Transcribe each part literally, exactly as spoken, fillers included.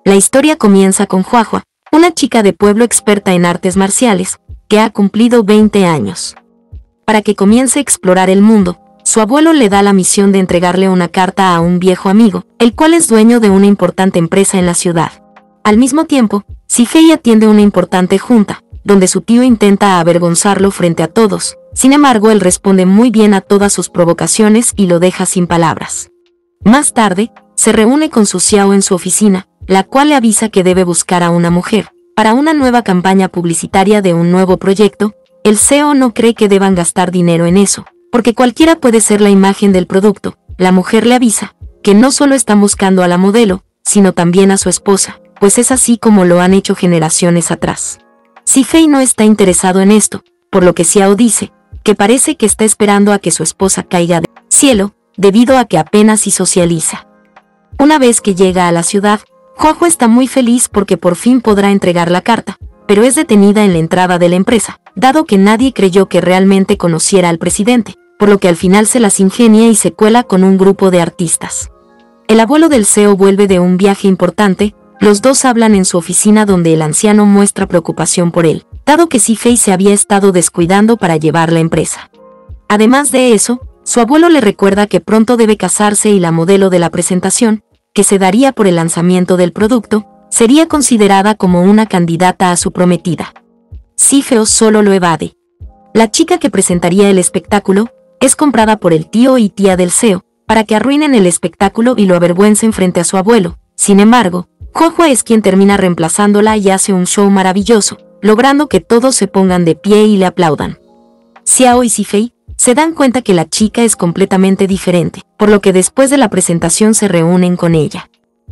La historia comienza con Huahua, una chica de pueblo experta en artes marciales, que ha cumplido veinte años. Para que comience a explorar el mundo, su abuelo le da la misión de entregarle una carta a un viejo amigo, el cual es dueño de una importante empresa en la ciudad. Al mismo tiempo, Zifei atiende una importante junta, donde su tío intenta avergonzarlo frente a todos. Sin embargo, él responde muy bien a todas sus provocaciones y lo deja sin palabras. Más tarde, se reúne con su Xiao en su oficina, la cual le avisa que debe buscar a una mujer para una nueva campaña publicitaria de un nuevo proyecto. El C E O no cree que deban gastar dinero en eso, porque cualquiera puede ser la imagen del producto. La mujer le avisa que no solo están buscando a la modelo, sino también a su esposa, pues es así como lo han hecho generaciones atrás. Zifei no está interesado en esto, por lo que Xiao dice que parece que está esperando a que su esposa caiga del cielo, debido a que apenas si socializa. Una vez que llega a la ciudad, Huahua está muy feliz porque por fin podrá entregar la carta, pero es detenida en la entrada de la empresa, dado que nadie creyó que realmente conociera al presidente, por lo que al final se las ingenia y se cuela con un grupo de artistas. El abuelo del C E O vuelve de un viaje importante. Los dos hablan en su oficina donde el anciano muestra preocupación por él, dado que Zifei se había estado descuidando para llevar la empresa. Además de eso, su abuelo le recuerda que pronto debe casarse y la modelo de la presentación, que se daría por el lanzamiento del producto, sería considerada como una candidata a su prometida. Zifei solo lo evade. La chica que presentaría el espectáculo es comprada por el tío y tía del C E O, para que arruinen el espectáculo y lo avergüencen frente a su abuelo. Sin embargo, Huahua es quien termina reemplazándola y hace un show maravilloso, logrando que todos se pongan de pie y le aplaudan. Xiao y Zifei se dan cuenta que la chica es completamente diferente, por lo que después de la presentación se reúnen con ella.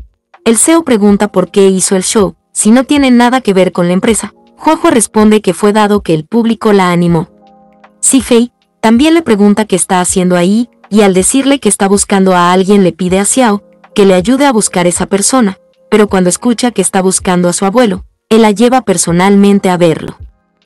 El C E O pregunta por qué hizo el show, si no tiene nada que ver con la empresa. Huahua responde que fue dado que el público la animó. Zifei también le pregunta qué está haciendo ahí, y al decirle que está buscando a alguien le pide a Xiao que le ayude a buscar esa persona, pero cuando escucha que está buscando a su abuelo, él la lleva personalmente a verlo.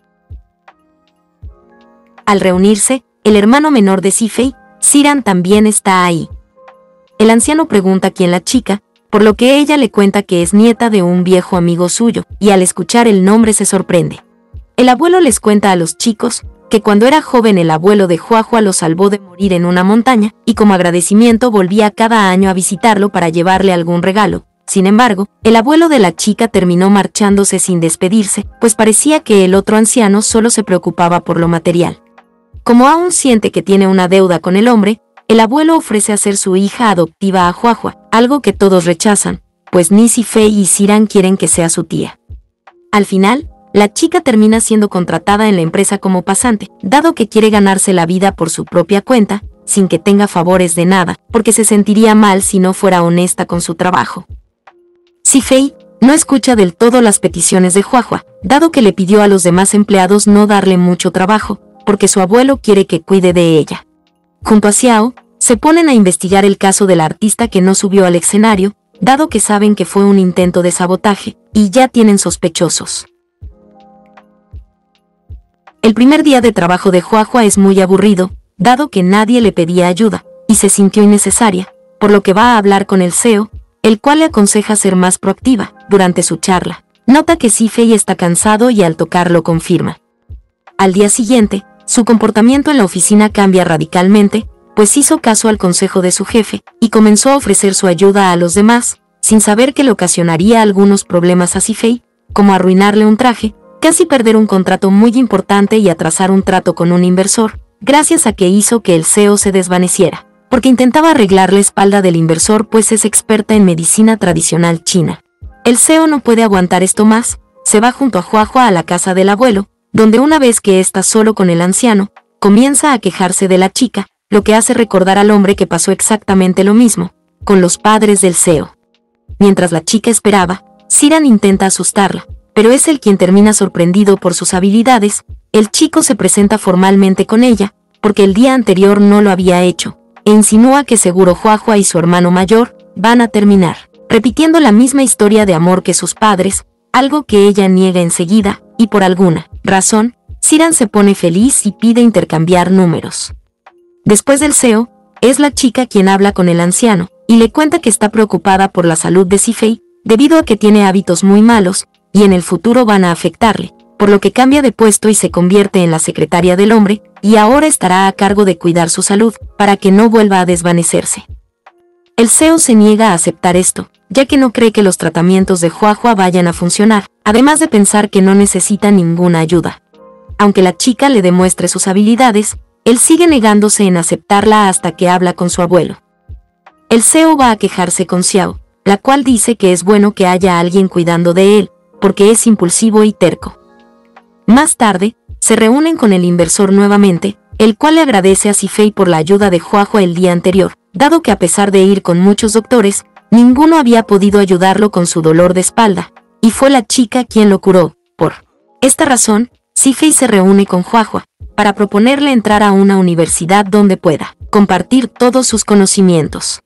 Al reunirse, el hermano menor de Zifei, Xiran, también está ahí. El anciano pregunta quién la chica, por lo que ella le cuenta que es nieta de un viejo amigo suyo, y al escuchar el nombre se sorprende. El abuelo les cuenta a los chicos que cuando era joven el abuelo de Huahua lo salvó de morir en una montaña, y como agradecimiento volvía cada año a visitarlo para llevarle algún regalo. Sin embargo, el abuelo de la chica terminó marchándose sin despedirse, pues parecía que el otro anciano solo se preocupaba por lo material. Como aún siente que tiene una deuda con el hombre, el abuelo ofrece hacer su hija adoptiva a Huahua, algo que todos rechazan, pues ni Zifei y Xiran quieren que sea su tía. Al final, la chica termina siendo contratada en la empresa como pasante, dado que quiere ganarse la vida por su propia cuenta, sin que tenga favores de nada, porque se sentiría mal si no fuera honesta con su trabajo. Zifei no escucha del todo las peticiones de Huahua, dado que le pidió a los demás empleados no darle mucho trabajo, porque su abuelo quiere que cuide de ella. Junto a Xiao, se ponen a investigar el caso del artista que no subió al escenario, dado que saben que fue un intento de sabotaje, y ya tienen sospechosos. El primer día de trabajo de Huahua es muy aburrido, dado que nadie le pedía ayuda, y se sintió innecesaria, por lo que va a hablar con el C E O, el cual le aconseja ser más proactiva. Durante su charla, nota que Zifei está cansado y al tocarlo confirma. Al día siguiente, su comportamiento en la oficina cambia radicalmente, pues hizo caso al consejo de su jefe, y comenzó a ofrecer su ayuda a los demás, sin saber que le ocasionaría algunos problemas a Zifei, como arruinarle un traje, casi perder un contrato muy importante y atrasar un trato con un inversor, gracias a que hizo que el C E O se desvaneciera, porque intentaba arreglar la espalda del inversor pues es experta en medicina tradicional china. El C E O no puede aguantar esto más, se va junto a Huahua a la casa del abuelo, donde una vez que está solo con el anciano, comienza a quejarse de la chica, lo que hace recordar al hombre que pasó exactamente lo mismo, con los padres del C E O. Mientras la chica esperaba, Xiran intenta asustarla, pero es él quien termina sorprendido por sus habilidades. El chico se presenta formalmente con ella, porque el día anterior no lo había hecho, e insinúa que seguro Huahua y su hermano mayor van a terminar, repitiendo la misma historia de amor que sus padres, algo que ella niega enseguida, y por alguna razón, Xiran se pone feliz y pide intercambiar números. Después del C E O, es la chica quien habla con el anciano, y le cuenta que está preocupada por la salud de Zifei, debido a que tiene hábitos muy malos, y en el futuro van a afectarle, por lo que cambia de puesto y se convierte en la secretaria del hombre, y ahora estará a cargo de cuidar su salud, para que no vuelva a desvanecerse. El C E O se niega a aceptar esto, ya que no cree que los tratamientos de Huahua vayan a funcionar, además de pensar que no necesita ninguna ayuda. Aunque la chica le demuestre sus habilidades, él sigue negándose en aceptarla hasta que habla con su abuelo. El C E O va a quejarse con Xiao, la cual dice que es bueno que haya alguien cuidando de él, porque es impulsivo y terco. Más tarde, se reúnen con el inversor nuevamente, el cual le agradece a Zifei por la ayuda de Huahua el día anterior, dado que a pesar de ir con muchos doctores, ninguno había podido ayudarlo con su dolor de espalda, y fue la chica quien lo curó. Por esta razón, Zifei se reúne con Huahua, para proponerle entrar a una universidad donde pueda compartir todos sus conocimientos.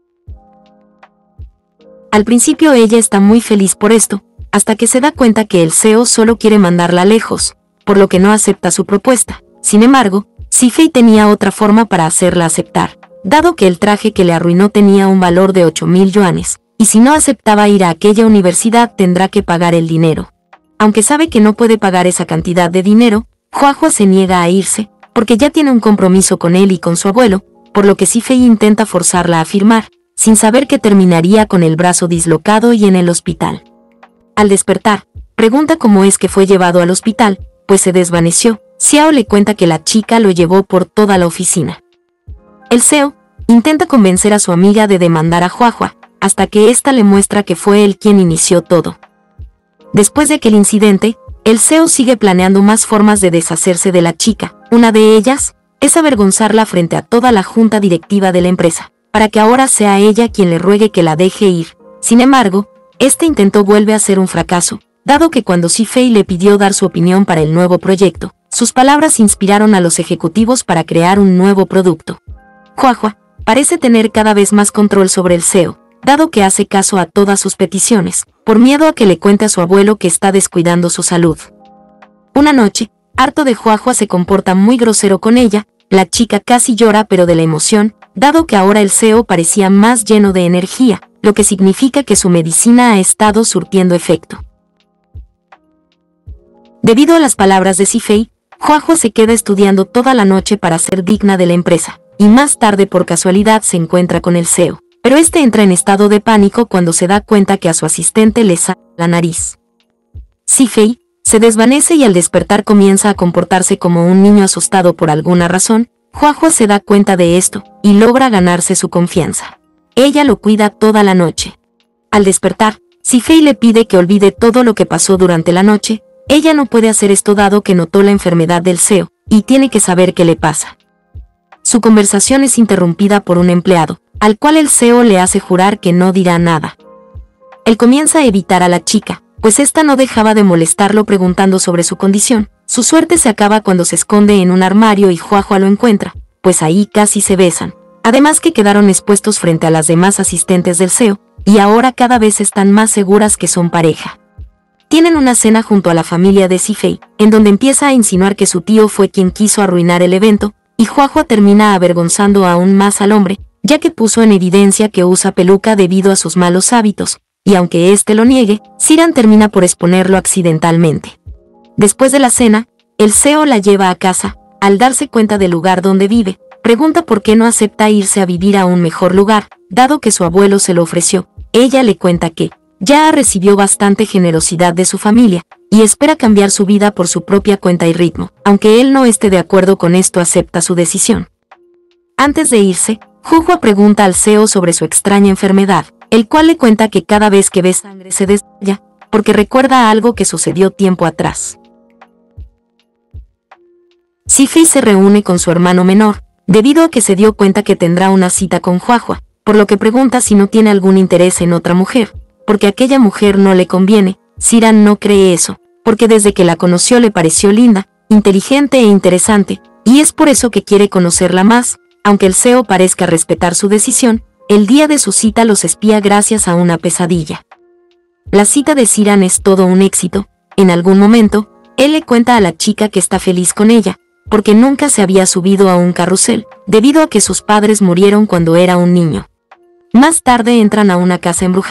Al principio ella está muy feliz por esto, hasta que se da cuenta que el C E O solo quiere mandarla lejos, por lo que no acepta su propuesta. Sin embargo, Zifei tenía otra forma para hacerla aceptar, dado que el traje que le arruinó tenía un valor de ocho mil yuanes, y si no aceptaba ir a aquella universidad tendrá que pagar el dinero. Aunque sabe que no puede pagar esa cantidad de dinero, Huahua se niega a irse, porque ya tiene un compromiso con él y con su abuelo, por lo que Zifei intenta forzarla a firmar, sin saber que terminaría con el brazo dislocado y en el hospital. Al despertar, pregunta cómo es que fue llevado al hospital, pues se desvaneció. Xiao le cuenta que la chica lo llevó por toda la oficina. El C E O intenta convencer a su amiga de demandar a Huahua, hasta que ésta le muestra que fue él quien inició todo. Después de aquel incidente, el C E O sigue planeando más formas de deshacerse de la chica. Una de ellas es avergonzarla frente a toda la junta directiva de la empresa, para que ahora sea ella quien le ruegue que la deje ir. Sin embargo, este intento vuelve a ser un fracaso, dado que cuando Zifei le pidió dar su opinión para el nuevo proyecto, sus palabras inspiraron a los ejecutivos para crear un nuevo producto. Huahua parece tener cada vez más control sobre el C E O, dado que hace caso a todas sus peticiones, por miedo a que le cuente a su abuelo que está descuidando su salud. Una noche, harto de Huahua se comporta muy grosero con ella, la chica casi llora pero de la emoción, dado que ahora el C E O parecía más lleno de energía, lo que significa que su medicina ha estado surtiendo efecto. Debido a las palabras de Zifei, Huahua se queda estudiando toda la noche para ser digna de la empresa, y más tarde por casualidad se encuentra con el C E O, pero este entra en estado de pánico cuando se da cuenta que a su asistente le sale la nariz. Zifei se desvanece y al despertar comienza a comportarse como un niño asustado por alguna razón. Huahua se da cuenta de esto, y logra ganarse su confianza. Ella lo cuida toda la noche. Al despertar, Zifei le pide que olvide todo lo que pasó durante la noche. Ella no puede hacer esto dado que notó la enfermedad del C E O, y tiene que saber qué le pasa. Su conversación es interrumpida por un empleado, al cual el C E O le hace jurar que no dirá nada. Él comienza a evitar a la chica, pues ésta no dejaba de molestarlo preguntando sobre su condición. Su suerte se acaba cuando se esconde en un armario y Huahua lo encuentra, pues ahí casi se besan. Además que quedaron expuestos frente a las demás asistentes del C E O, y ahora cada vez están más seguras que son pareja. Tienen una cena junto a la familia de Zifei, en donde empieza a insinuar que su tío fue quien quiso arruinar el evento, y Huahua termina avergonzando aún más al hombre, ya que puso en evidencia que usa peluca debido a sus malos hábitos, y aunque éste lo niegue, Ziran termina por exponerlo accidentalmente. Después de la cena, el C E O la lleva a casa. Al darse cuenta del lugar donde vive, pregunta por qué no acepta irse a vivir a un mejor lugar, dado que su abuelo se lo ofreció. Ella le cuenta que ya recibió bastante generosidad de su familia, y espera cambiar su vida por su propia cuenta y ritmo. Aunque él no esté de acuerdo con esto, acepta su decisión. Antes de irse, Huahua pregunta al C E O sobre su extraña enfermedad, el cual le cuenta que cada vez que ve sangre se desmaya, porque recuerda algo que sucedió tiempo atrás. Zifei se reúne con su hermano menor, debido a que se dio cuenta que tendrá una cita con Huahua, por lo que pregunta si no tiene algún interés en otra mujer, porque aquella mujer no le conviene. Ziran no cree eso, porque desde que la conoció le pareció linda, inteligente e interesante, y es por eso que quiere conocerla más. Aunque el C E O parezca respetar su decisión, el día de su cita los espía gracias a una pesadilla. La cita de Ziran es todo un éxito. En algún momento, él le cuenta a la chica que está feliz con ella, porque nunca se había subido a un carrusel, debido a que sus padres murieron cuando era un niño. Más tarde entran a una casa embrujada,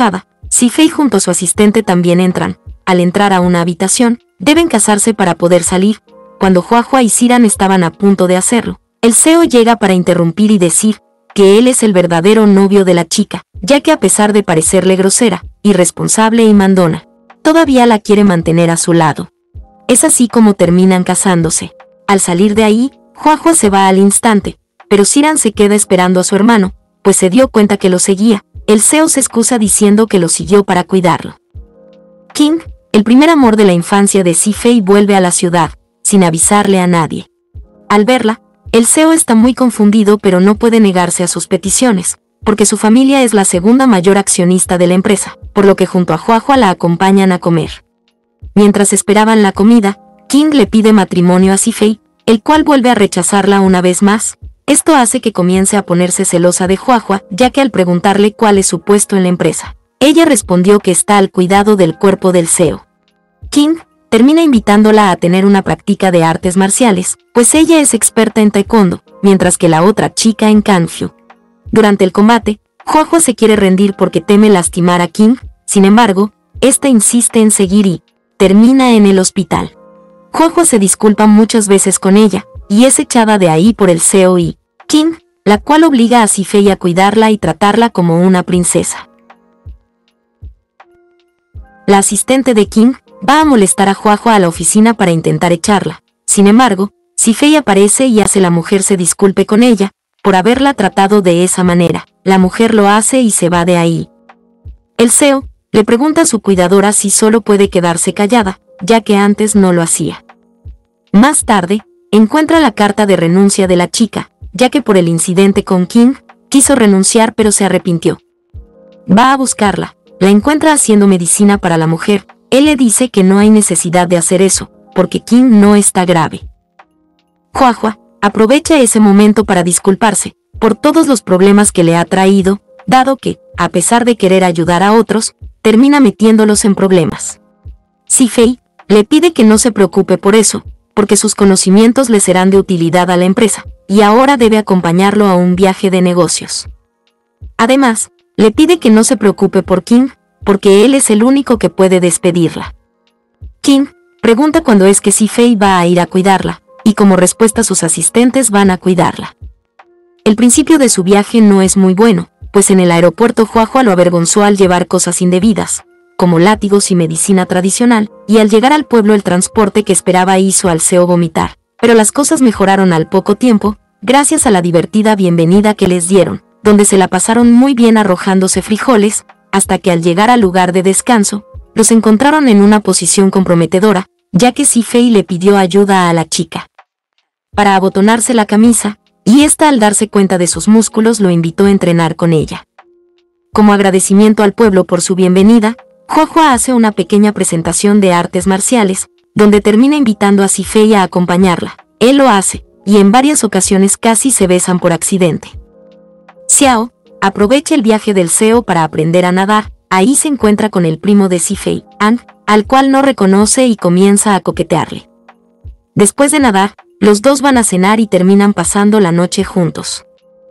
Si-fei junto a su asistente también entran. Al entrar a una habitación, deben casarse para poder salir. Cuando Huahua y Siran estaban a punto de hacerlo, el Seo llega para interrumpir y decir que él es el verdadero novio de la chica, ya que a pesar de parecerle grosera, irresponsable y mandona, todavía la quiere mantener a su lado. Es así como terminan casándose. Al salir de ahí, Huahua se va al instante, pero Siran se queda esperando a su hermano, pues se dio cuenta que lo seguía. El Seo se excusa diciendo que lo siguió para cuidarlo. King, el primer amor de la infancia de Si-fei, vuelve a la ciudad, sin avisarle a nadie. Al verla, el Seo está muy confundido, pero no puede negarse a sus peticiones, porque su familia es la segunda mayor accionista de la empresa, por lo que junto a Huahua la acompañan a comer. Mientras esperaban la comida, King le pide matrimonio a Si-fei, el cual vuelve a rechazarla una vez más. Esto hace que comience a ponerse celosa de Huahua, ya que al preguntarle cuál es su puesto en la empresa, ella respondió que está al cuidado del cuerpo del Seo. King termina invitándola a tener una práctica de artes marciales, pues ella es experta en taekwondo, mientras que la otra chica en kung-fu. Durante el combate, Huahua se quiere rendir porque teme lastimar a King. Sin embargo, esta insiste en seguir y termina en el hospital. Huahua se disculpa muchas veces con ella, y es echada de ahí por el Seo y King, la cual obliga a Si-fei a cuidarla y tratarla como una princesa. La asistente de King va a molestar a Huahua a la oficina para intentar echarla. Sin embargo, Si-fei aparece y hace la mujer se disculpe con ella por haberla tratado de esa manera. La mujer lo hace y se va de ahí. El Seo le pregunta a su cuidadora si solo puede quedarse callada, ya que antes no lo hacía. Más tarde, encuentra la carta de renuncia de la chica, ya que por el incidente con King, quiso renunciar pero se arrepintió. Va a buscarla, la encuentra haciendo medicina para la mujer. Él le dice que no hay necesidad de hacer eso, porque King no está grave. Huahua aprovecha ese momento para disculparse por todos los problemas que le ha traído, dado que, a pesar de querer ayudar a otros, termina metiéndolos en problemas. Si-fei le pide que no se preocupe por eso, porque sus conocimientos le serán de utilidad a la empresa, y ahora debe acompañarlo a un viaje de negocios. Además, le pide que no se preocupe por King, porque él es el único que puede despedirla. King pregunta cuándo es que Si-fei va a ir a cuidarla, y como respuesta sus asistentes van a cuidarla. El principio de su viaje no es muy bueno, pues en el aeropuerto Huahua lo avergonzó al llevar cosas indebidas, como látigos y medicina tradicional, y al llegar al pueblo el transporte que esperaba hizo al Seo vomitar. Pero las cosas mejoraron al poco tiempo, gracias a la divertida bienvenida que les dieron, donde se la pasaron muy bien arrojándose frijoles, hasta que al llegar al lugar de descanso, los encontraron en una posición comprometedora, ya que Si-fei le pidió ayuda a la chica para abotonarse la camisa, y ésta al darse cuenta de sus músculos lo invitó a entrenar con ella. Como agradecimiento al pueblo por su bienvenida, Huahua hace una pequeña presentación de artes marciales, donde termina invitando a Si-fei a acompañarla. Él lo hace, y en varias ocasiones casi se besan por accidente. Xiao aprovecha el viaje del Seo para aprender a nadar. Ahí se encuentra con el primo de Si-fei, An, al cual no reconoce y comienza a coquetearle. Después de nadar, los dos van a cenar y terminan pasando la noche juntos.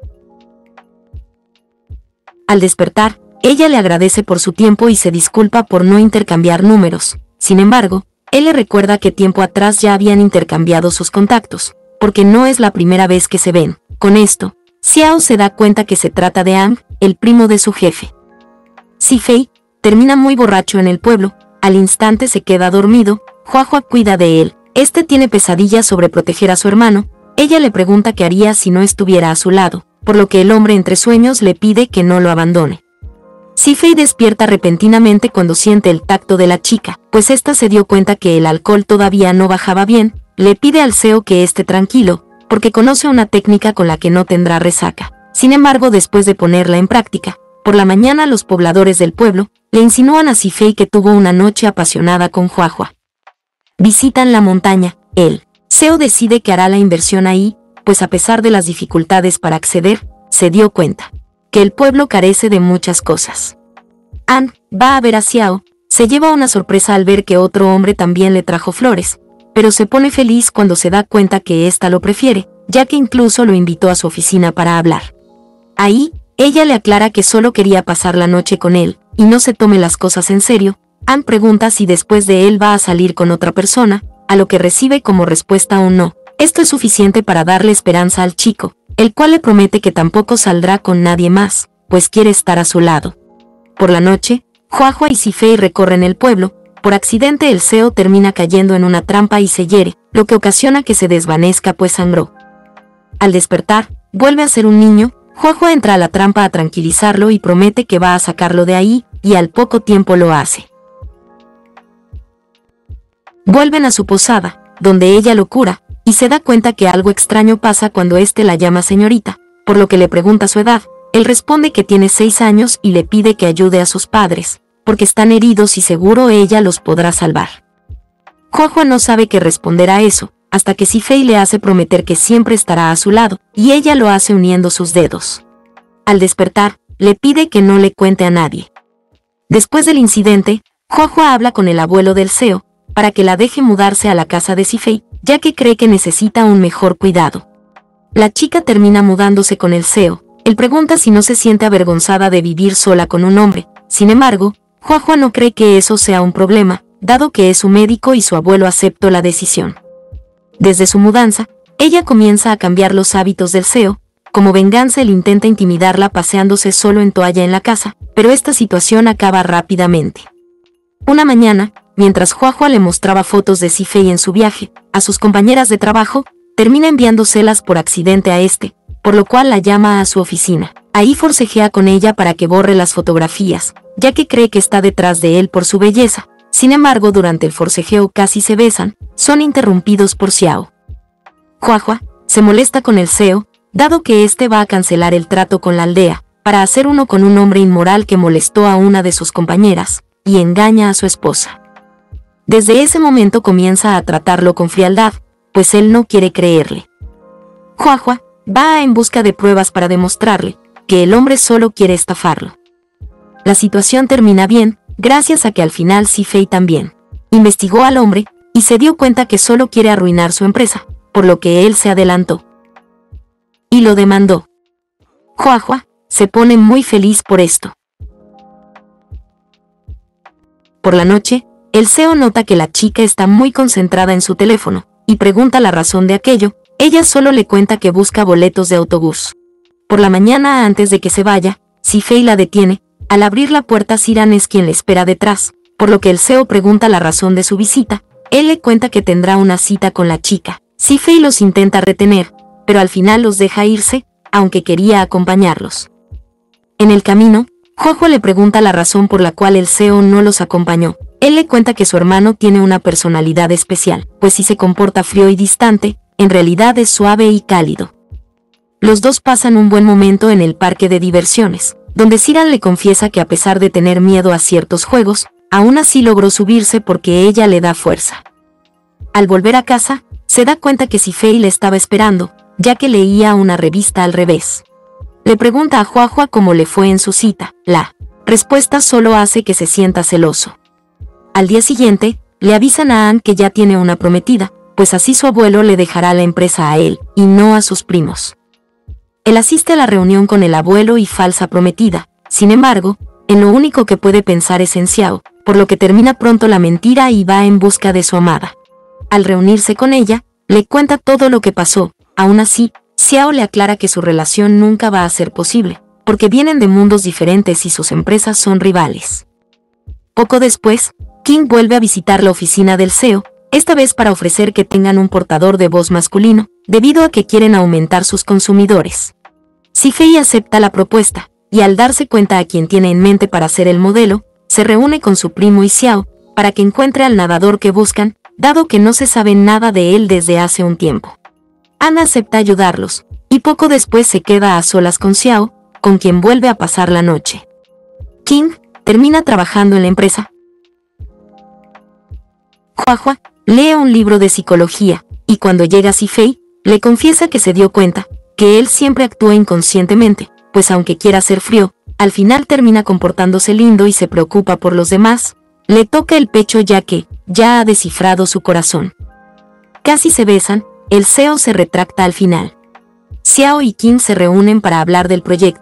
Al despertar, ella le agradece por su tiempo y se disculpa por no intercambiar números. Sin embargo, él le recuerda que tiempo atrás ya habían intercambiado sus contactos, porque no es la primera vez que se ven. Con esto, Xiao se da cuenta que se trata de Ang, el primo de su jefe. Si-fei termina muy borracho en el pueblo, al instante se queda dormido. Huahua cuida de él. Este tiene pesadillas sobre proteger a su hermano. Ella le pregunta qué haría si no estuviera a su lado, por lo que el hombre entre sueños le pide que no lo abandone. Si-fei despierta repentinamente cuando siente el tacto de la chica, pues ésta se dio cuenta que el alcohol todavía no bajaba bien. Le pide al Seo que esté tranquilo, porque conoce una técnica con la que no tendrá resaca. Sin embargo, después de ponerla en práctica, por la mañana los pobladores del pueblo le insinúan a Si-fei que tuvo una noche apasionada con Huahua. Visitan la montaña. El Seo decide que hará la inversión ahí, pues a pesar de las dificultades para acceder, se dio cuenta que el pueblo carece de muchas cosas. An va a ver a Xiao, se lleva una sorpresa al ver que otro hombre también le trajo flores, pero se pone feliz cuando se da cuenta que ésta lo prefiere, ya que incluso lo invitó a su oficina para hablar. Ahí, ella le aclara que solo quería pasar la noche con él, y no se tome las cosas en serio, Ann pregunta si después de él va a salir con otra persona, a lo que recibe como respuesta un no. Esto es suficiente para darle esperanza al chico, el cual le promete que tampoco saldrá con nadie más, pues quiere estar a su lado. Por la noche, Huahua y Si-Fei recorren el pueblo. Por accidente el Seo termina cayendo en una trampa y se hiere, lo que ocasiona que se desvanezca pues sangró. Al despertar, vuelve a ser un niño. Huahua entra a la trampa a tranquilizarlo y promete que va a sacarlo de ahí, y al poco tiempo lo hace. Vuelven a su posada, donde ella lo cura, y se da cuenta que algo extraño pasa cuando éste la llama señorita, por lo que le pregunta su edad. Él responde que tiene seis años y le pide que ayude a sus padres, porque están heridos y seguro ella los podrá salvar. Huahua no sabe qué responder a eso, hasta que Si-Fei le hace prometer que siempre estará a su lado, y ella lo hace uniendo sus dedos. Al despertar, le pide que no le cuente a nadie. Después del incidente, Huahua habla con el abuelo del Seo, para que la deje mudarse a la casa de Si-Fei, ya que cree que necesita un mejor cuidado. La chica termina mudándose con el Seo. Él pregunta si no se siente avergonzada de vivir sola con un hombre. Sin embargo, Huahua no cree que eso sea un problema, dado que es su médico y su abuelo aceptó la decisión. Desde su mudanza, ella comienza a cambiar los hábitos del Seo. Como venganza él intenta intimidarla paseándose solo en toalla en la casa, pero esta situación acaba rápidamente. Una mañana, mientras Huahua le mostraba fotos de Si-Fei en su viaje a sus compañeras de trabajo, termina enviándoselas por accidente a este, por lo cual la llama a su oficina. Ahí forcejea con ella para que borre las fotografías, ya que cree que está detrás de él por su belleza. Sin embargo, durante el forcejeo casi se besan, son interrumpidos por Xiao. Huahua se molesta con el Seo, dado que éste va a cancelar el trato con la aldea, para hacer uno con un hombre inmoral que molestó a una de sus compañeras, y engaña a su esposa. Desde ese momento comienza a tratarlo con frialdad, pues él no quiere creerle. Huahua va en busca de pruebas para demostrarle que el hombre solo quiere estafarlo. La situación termina bien, gracias a que al final Si-Fei también investigó al hombre y se dio cuenta que solo quiere arruinar su empresa, por lo que él se adelantó y lo demandó. Huahua se pone muy feliz por esto. Por la noche, el Seo nota que la chica está muy concentrada en su teléfono y pregunta la razón de aquello. Ella solo le cuenta que busca boletos de autobús. Por la mañana, antes de que se vaya, Si-Fei la detiene. Al abrir la puerta, Siran es quien le espera detrás, por lo que el Seo pregunta la razón de su visita. Él le cuenta que tendrá una cita con la chica. Si-Fei los intenta retener, pero al final los deja irse, aunque quería acompañarlos. En el camino, Huahua le pregunta la razón por la cual el Seo no los acompañó. Él le cuenta que su hermano tiene una personalidad especial, pues si se comporta frío y distante, en realidad es suave y cálido. Los dos pasan un buen momento en el parque de diversiones, donde Siran le confiesa que a pesar de tener miedo a ciertos juegos, aún así logró subirse porque ella le da fuerza. Al volver a casa, se da cuenta que Si-Fei le estaba esperando, ya que leía una revista al revés. Le pregunta a Huahua cómo le fue en su cita. La respuesta solo hace que se sienta celoso. Al día siguiente, le avisan a Ann que ya tiene una prometida, pues así su abuelo le dejará la empresa a él, y no a sus primos. Él asiste a la reunión con el abuelo y falsa prometida. Sin embargo, en lo único que puede pensar es en Xiao, por lo que termina pronto la mentira y va en busca de su amada. Al reunirse con ella, le cuenta todo lo que pasó. Aún así, Xiao le aclara que su relación nunca va a ser posible, porque vienen de mundos diferentes y sus empresas son rivales. Poco después, King vuelve a visitar la oficina del Seo, esta vez para ofrecer que tengan un portador de voz masculino, debido a que quieren aumentar sus consumidores. Si-Fei acepta la propuesta, y al darse cuenta a quien tiene en mente para ser el modelo, se reúne con su primo y Xiao, para que encuentre al nadador que buscan, dado que no se sabe nada de él desde hace un tiempo. Ann acepta ayudarlos, y poco después se queda a solas con Xiao, con quien vuelve a pasar la noche. King termina trabajando en la empresa. Huahua lee un libro de psicología, y cuando llega Si-Fei, le confiesa que se dio cuenta que él siempre actúa inconscientemente, pues aunque quiera ser frío, al final termina comportándose lindo y se preocupa por los demás. Le toca el pecho ya que ya ha descifrado su corazón. Casi se besan, el Seo se retracta al final. Xiao y King se reúnen para hablar del proyecto,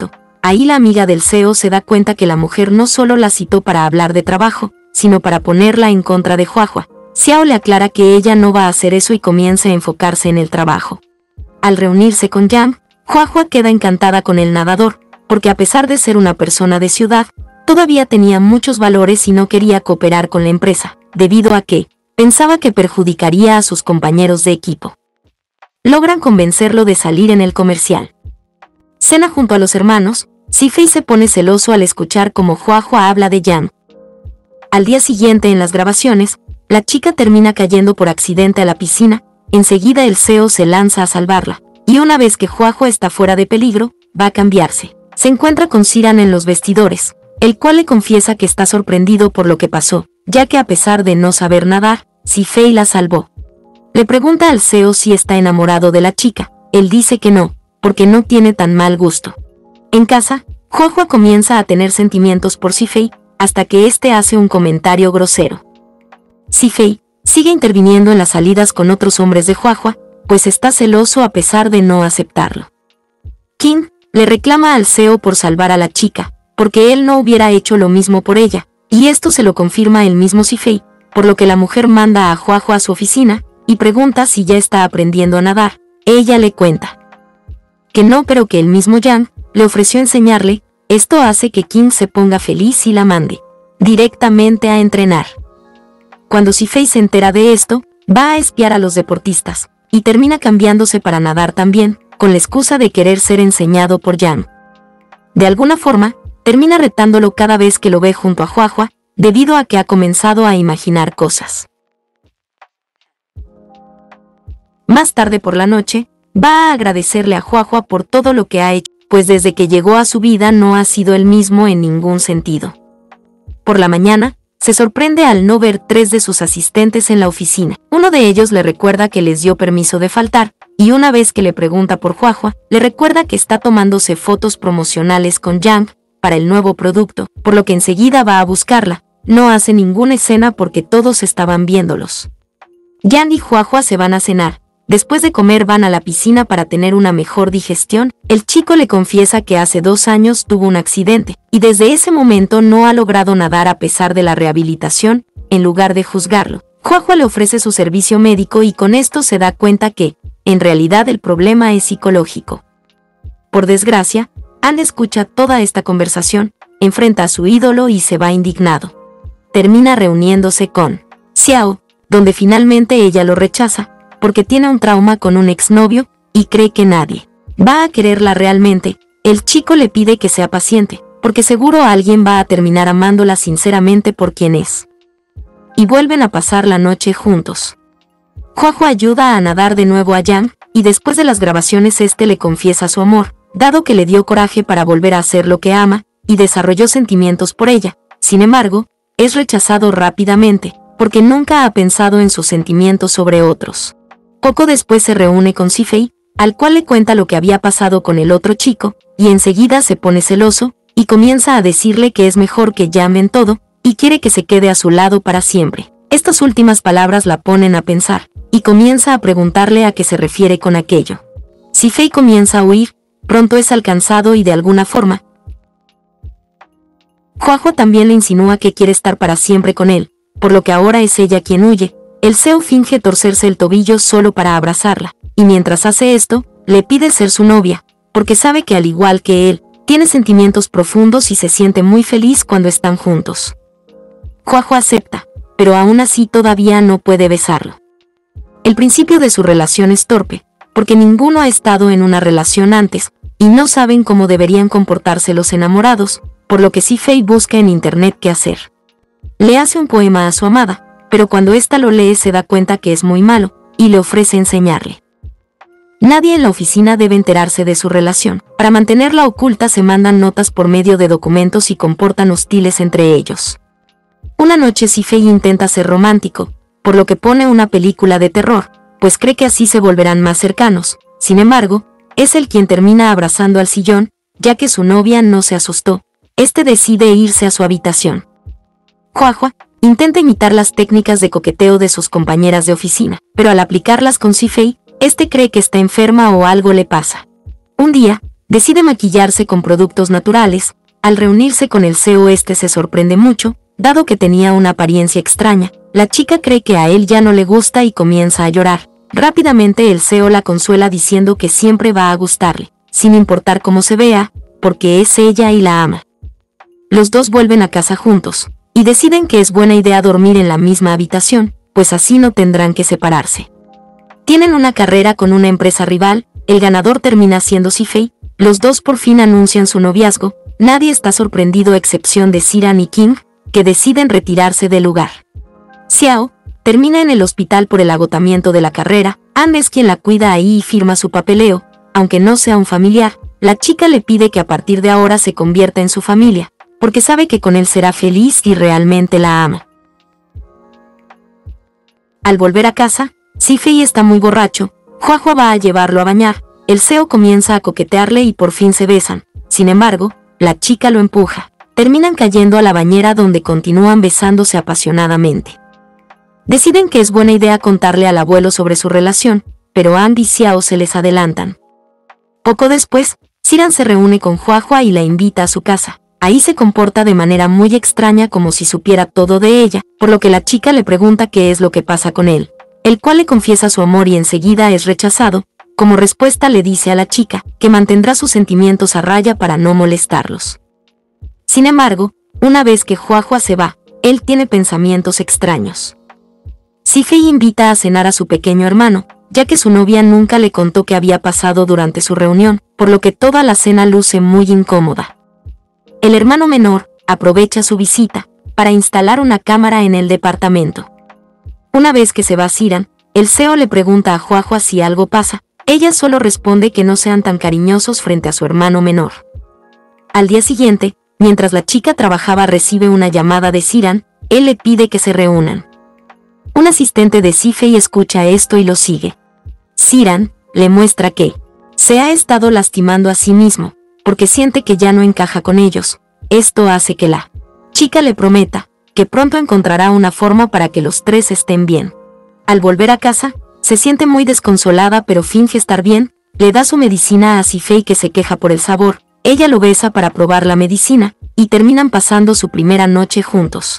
Ahí la amiga del C E O se da cuenta que la mujer no solo la citó para hablar de trabajo, sino para ponerla en contra de Huahua. Xiao le aclara que ella no va a hacer eso y comienza a enfocarse en el trabajo. Al reunirse con Yang, Huahua queda encantada con el nadador, porque a pesar de ser una persona de ciudad, todavía tenía muchos valores y no quería cooperar con la empresa, debido a que pensaba que perjudicaría a sus compañeros de equipo. Logran convencerlo de salir en el comercial. Cena junto a los hermanos. Zifei se pone celoso al escuchar cómo Huahua habla de Yang. Al día siguiente en las grabaciones, la chica termina cayendo por accidente a la piscina. Enseguida el C E O se lanza a salvarla, y una vez que Huahua está fuera de peligro, va a cambiarse. Se encuentra con Siran en los vestidores, el cual le confiesa que está sorprendido por lo que pasó, ya que a pesar de no saber nadar, Zifei la salvó. Le pregunta al C E O si está enamorado de la chica. Él dice que no, porque no tiene tan mal gusto. En casa, Huahua comienza a tener sentimientos por Zifei, hasta que este hace un comentario grosero. Zifei sigue interviniendo en las salidas con otros hombres de Huahua, pues está celoso a pesar de no aceptarlo. Qin le reclama al C E O por salvar a la chica, porque él no hubiera hecho lo mismo por ella, y esto se lo confirma el mismo Zifei, por lo que la mujer manda a Huahua a su oficina, y pregunta si ya está aprendiendo a nadar. Ella le cuenta que no, pero que el mismo Yang le ofreció enseñarle. Esto hace que Qin se ponga feliz y la mande directamente a entrenar. Cuando Zifei se entera de esto, va a espiar a los deportistas, y termina cambiándose para nadar también, con la excusa de querer ser enseñado por Yang. De alguna forma, termina retándolo cada vez que lo ve junto a Huahua, debido a que ha comenzado a imaginar cosas. Más tarde por la noche, va a agradecerle a Huahua por todo lo que ha hecho, pues desde que llegó a su vida no ha sido el mismo en ningún sentido. Por la mañana, se sorprende al no ver tres de sus asistentes en la oficina. Uno de ellos le recuerda que les dio permiso de faltar, y una vez que le pregunta por Huahua, le recuerda que está tomándose fotos promocionales con Yang para el nuevo producto, por lo que enseguida va a buscarla. No hace ninguna escena porque todos estaban viéndolos. Yang y Huahua se van a cenar. Después de comer van a la piscina para tener una mejor digestión. El chico le confiesa que hace dos años tuvo un accidente, y desde ese momento no ha logrado nadar a pesar de la rehabilitación. En lugar de juzgarlo, Huahua le ofrece su servicio médico y con esto se da cuenta que, en realidad el problema es psicológico. Por desgracia, An escucha toda esta conversación, enfrenta a su ídolo y se va indignado. Termina reuniéndose con Xiao, donde finalmente ella lo rechaza, porque tiene un trauma con un exnovio, y cree que nadie va a quererla realmente. El chico le pide que sea paciente, porque seguro alguien va a terminar amándola sinceramente por quien es. Y vuelven a pasar la noche juntos. Huahua ayuda a nadar de nuevo a Yang, y después de las grabaciones este le confiesa su amor, dado que le dio coraje para volver a hacer lo que ama, y desarrolló sentimientos por ella. Sin embargo, es rechazado rápidamente, porque nunca ha pensado en sus sentimientos sobre otros. Poco después se reúne con Zifei, al cual le cuenta lo que había pasado con el otro chico, y enseguida se pone celoso, y comienza a decirle que es mejor que llamen todo, y quiere que se quede a su lado para siempre. Estas últimas palabras la ponen a pensar, y comienza a preguntarle a qué se refiere con aquello. Zifei comienza a huir, pronto es alcanzado y de alguna forma, Huahua también le insinúa que quiere estar para siempre con él, por lo que ahora es ella quien huye. El C E O finge torcerse el tobillo solo para abrazarla, y mientras hace esto, le pide ser su novia, porque sabe que al igual que él, tiene sentimientos profundos y se siente muy feliz cuando están juntos. Huahua acepta, pero aún así todavía no puede besarlo. El principio de su relación es torpe, porque ninguno ha estado en una relación antes, y no saben cómo deberían comportarse los enamorados, por lo que Zifei busca en internet qué hacer. Le hace un poema a su amada, pero cuando ésta lo lee se da cuenta que es muy malo, y le ofrece enseñarle. Nadie en la oficina debe enterarse de su relación. Para mantenerla oculta se mandan notas por medio de documentos y comportan hostiles entre ellos. Una noche Zifei intenta ser romántico, por lo que pone una película de terror, pues cree que así se volverán más cercanos. Sin embargo, es él quien termina abrazando al sillón, ya que su novia no se asustó. Este decide irse a su habitación. Huahua intenta imitar las técnicas de coqueteo de sus compañeras de oficina, pero al aplicarlas con Zifei, este cree que está enferma o algo le pasa. Un día, decide maquillarse con productos naturales. Al reunirse con el C E O, este se sorprende mucho, dado que tenía una apariencia extraña. La chica cree que a él ya no le gusta y comienza a llorar. Rápidamente el C E O la consuela diciendo que siempre va a gustarle, sin importar cómo se vea, porque es ella y la ama. Los dos vuelven a casa juntos, y deciden que es buena idea dormir en la misma habitación, pues así no tendrán que separarse. Tienen una carrera con una empresa rival, el ganador termina siendo Sifei, los dos por fin anuncian su noviazgo, nadie está sorprendido a excepción de Siran y King, que deciden retirarse del lugar. Xiao termina en el hospital por el agotamiento de la carrera. Anne es quien la cuida ahí y firma su papeleo, aunque no sea un familiar. La chica le pide que a partir de ahora se convierta en su familia, porque sabe que con él será feliz y realmente la ama. Al volver a casa, Sifei está muy borracho. Huahua va a llevarlo a bañar. El C E O comienza a coquetearle y por fin se besan. Sin embargo, la chica lo empuja. Terminan cayendo a la bañera donde continúan besándose apasionadamente. Deciden que es buena idea contarle al abuelo sobre su relación, pero Andy y Xiao se les adelantan. Poco después, Siran se reúne con Huahua y la invita a su casa. Ahí se comporta de manera muy extraña como si supiera todo de ella, por lo que la chica le pregunta qué es lo que pasa con él, el cual le confiesa su amor y enseguida es rechazado. Como respuesta le dice a la chica que mantendrá sus sentimientos a raya para no molestarlos. Sin embargo, una vez que Huahua se va, él tiene pensamientos extraños. Sifei invita a cenar a su pequeño hermano, ya que su novia nunca le contó qué había pasado durante su reunión, por lo que toda la cena luce muy incómoda. El hermano menor aprovecha su visita para instalar una cámara en el departamento. Una vez que se va Siran, el C E O le pregunta a Huahua si algo pasa. Ella solo responde que no sean tan cariñosos frente a su hermano menor. Al día siguiente, mientras la chica trabajaba, recibe una llamada de Siran. Él le pide que se reúnan. Un asistente de Sifei escucha esto y lo sigue. Siran le muestra que se ha estado lastimando a sí mismo, porque siente que ya no encaja con ellos. Esto hace que la chica le prometa que pronto encontrará una forma para que los tres estén bien. Al volver a casa, se siente muy desconsolada pero finge estar bien. Le da su medicina a Sifei, que se queja por el sabor. Ella lo besa para probar la medicina, y terminan pasando su primera noche juntos.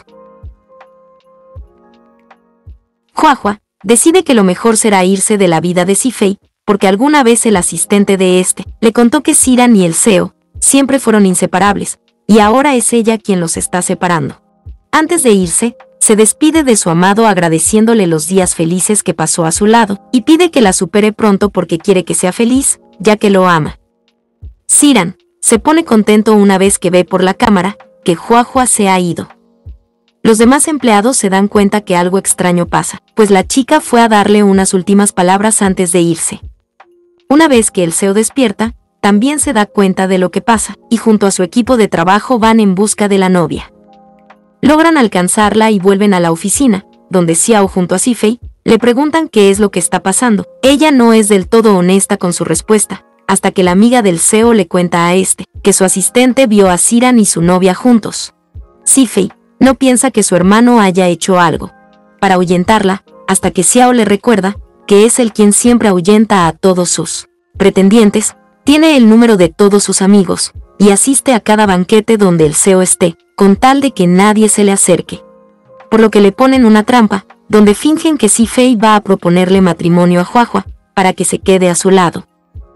Huahua decide que lo mejor será irse de la vida de Sifei, porque alguna vez el asistente de este le contó que Siran y el C E O siempre fueron inseparables, y ahora es ella quien los está separando. Antes de irse, se despide de su amado agradeciéndole los días felices que pasó a su lado, y pide que la supere pronto porque quiere que sea feliz, ya que lo ama. Siran se pone contento una vez que ve por la cámara que Huahua se ha ido. Los demás empleados se dan cuenta que algo extraño pasa, pues la chica fue a darle unas últimas palabras antes de irse. Una vez que el C E O despierta, también se da cuenta de lo que pasa, y junto a su equipo de trabajo van en busca de la novia. Logran alcanzarla y vuelven a la oficina, donde Xiao junto a Sifei le preguntan qué es lo que está pasando. Ella no es del todo honesta con su respuesta, hasta que la amiga del C E O le cuenta a este que su asistente vio a Siran y su novia juntos. Sifei no piensa que su hermano haya hecho algo para ahuyentarla, hasta que Xiao le recuerda que es él quien siempre ahuyenta a todos sus pretendientes. Tiene el número de todos sus amigos y asiste a cada banquete donde el C E O esté, con tal de que nadie se le acerque. Por lo que le ponen una trampa, donde fingen que Sifei va a proponerle matrimonio a Huahua, para que se quede a su lado.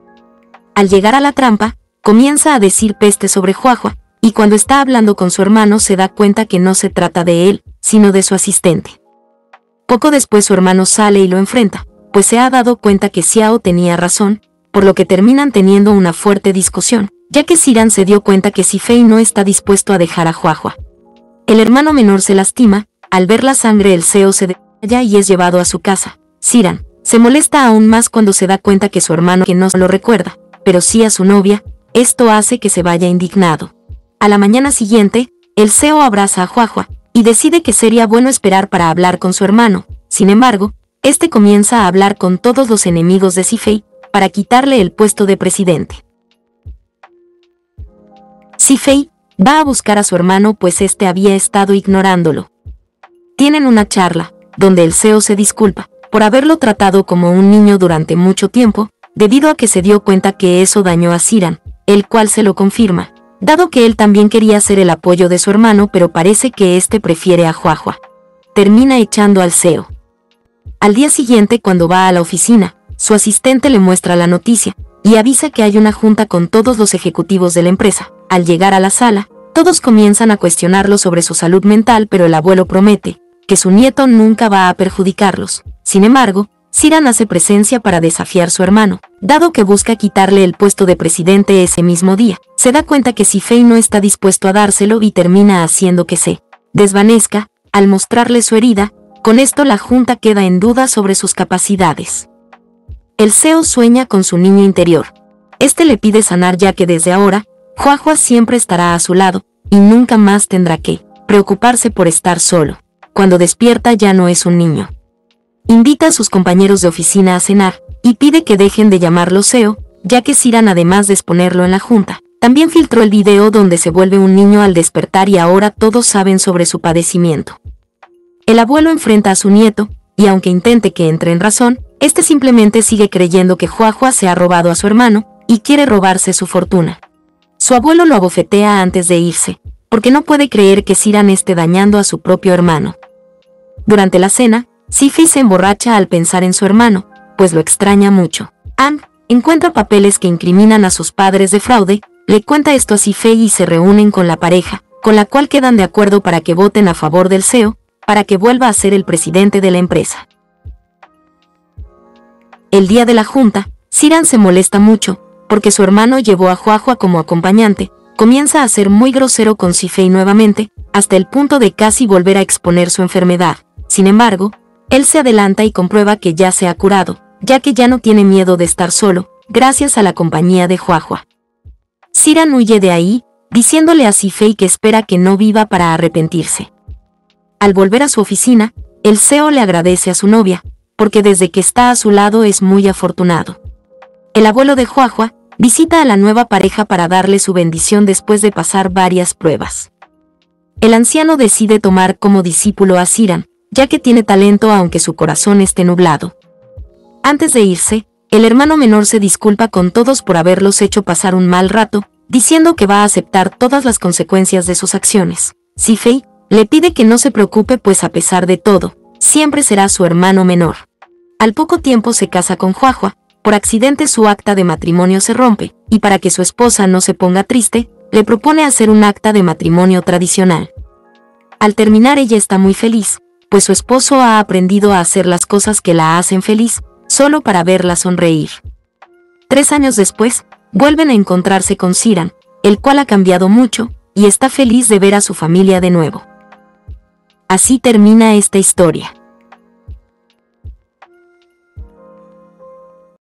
Al llegar a la trampa, comienza a decir peste sobre Huahua, y cuando está hablando con su hermano se da cuenta que no se trata de él, sino de su asistente. Poco después su hermano sale y lo enfrenta, pues se ha dado cuenta que Xiao tenía razón, por lo que terminan teniendo una fuerte discusión, ya que Siran se dio cuenta que Sifei no está dispuesto a dejar a Huahua. El hermano menor se lastima. Al ver la sangre, el C E O se desmaya y es llevado a su casa. Siran se molesta aún más cuando se da cuenta que su hermano que no lo recuerda, pero sí a su novia. Esto hace que se vaya indignado. A la mañana siguiente, el C E O abraza a Huahua y decide que sería bueno esperar para hablar con su hermano. Sin embargo, este comienza a hablar con todos los enemigos de Sifei para quitarle el puesto de presidente. Sifei va a buscar a su hermano, pues este había estado ignorándolo. Tienen una charla, donde el C E O se disculpa por haberlo tratado como un niño durante mucho tiempo, debido a que se dio cuenta que eso dañó a Siran, el cual se lo confirma, dado que él también quería ser el apoyo de su hermano, pero parece que éste prefiere a Huahua. Termina echando al C E O. Al día siguiente, cuando va a la oficina, su asistente le muestra la noticia y avisa que hay una junta con todos los ejecutivos de la empresa. Al llegar a la sala, todos comienzan a cuestionarlo sobre su salud mental, pero el abuelo promete que su nieto nunca va a perjudicarlos. Sin embargo, Ciran hace presencia para desafiar a su hermano, dado que busca quitarle el puesto de presidente ese mismo día. Se da cuenta que Zhifei no está dispuesto a dárselo y termina haciendo que se desvanezca al mostrarle su herida. Con esto la junta queda en duda sobre sus capacidades. El C E O sueña con su niño interior. Este le pide sanar, ya que desde ahora, Huahua siempre estará a su lado y nunca más tendrá que preocuparse por estar solo. Cuando despierta ya no es un niño. Invita a sus compañeros de oficina a cenar y pide que dejen de llamarlo C E O, ya que Ciran, además de exponerlo en la junta, también filtró el video donde se vuelve un niño al despertar y ahora todos saben sobre su padecimiento. El abuelo enfrenta a su nieto, y aunque intente que entre en razón, este simplemente sigue creyendo que Huahua se ha robado a su hermano y quiere robarse su fortuna. Su abuelo lo abofetea antes de irse, porque no puede creer que Ciran esté dañando a su propio hermano. Durante la cena, Zhifei se emborracha al pensar en su hermano, pues lo extraña mucho. Ang encuentra papeles que incriminan a sus padres de fraude, le cuenta esto a Zhifei y se reúnen con la pareja, con la cual quedan de acuerdo para que voten a favor del C E O, para que vuelva a ser el presidente de la empresa. El día de la junta, Ciran se molesta mucho, porque su hermano llevó a Huahua como acompañante, comienza a ser muy grosero con Zhifei nuevamente, hasta el punto de casi volver a exponer su enfermedad. Sin embargo, él se adelanta y comprueba que ya se ha curado, ya que ya no tiene miedo de estar solo, gracias a la compañía de Huahua. Ciran huye de ahí, diciéndole a Zhifei que espera que no viva para arrepentirse. Al volver a su oficina, el C E O le agradece a su novia, porque desde que está a su lado es muy afortunado. El abuelo de Huahua visita a la nueva pareja para darle su bendición después de pasar varias pruebas. El anciano decide tomar como discípulo a Ciran, ya que tiene talento aunque su corazón esté nublado. Antes de irse, el hermano menor se disculpa con todos por haberlos hecho pasar un mal rato, diciendo que va a aceptar todas las consecuencias de sus acciones. Zhifei le pide que no se preocupe, pues a pesar de todo, siempre será su hermano menor. Al poco tiempo se casa con Huahua. Por accidente su acta de matrimonio se rompe, y para que su esposa no se ponga triste, le propone hacer un acta de matrimonio tradicional. Al terminar ella está muy feliz, pues su esposo ha aprendido a hacer las cosas que la hacen feliz, solo para verla sonreír. Tres años después, vuelven a encontrarse con Ciran, el cual ha cambiado mucho, y está feliz de ver a su familia de nuevo. Así termina esta historia.